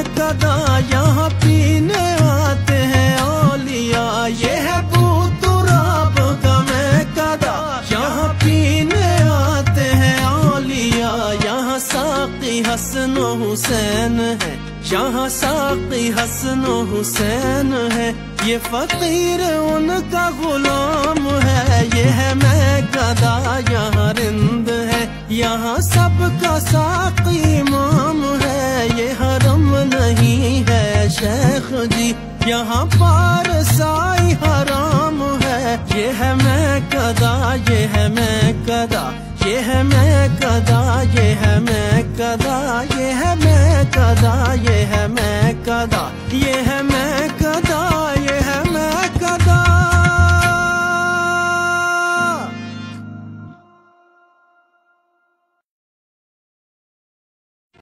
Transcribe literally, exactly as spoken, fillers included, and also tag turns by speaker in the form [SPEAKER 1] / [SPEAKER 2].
[SPEAKER 1] कदा, यहाँ पीने आते हैं औलिया। ये है बूतुराब का मैं कदा, यहाँ पीने आते हैं औलिया। यहाँ साकी हसन हुसैन है, यहाँ साकी हसन हुसैन है। ये फकीर उनका गुलाम है। ये है मैं कदा, यहाँ रिंद है, यहाँ सबका साकी इमाम है। ये हरम नहीं है शेख जी, यहाँ पारसाई हराम है। ये है मैं कदा, ये है मैं कदा, ये है मैं कदा, ये है मैं कदा, ये है मैं कदा, ये है मैं कदा, ये है मैं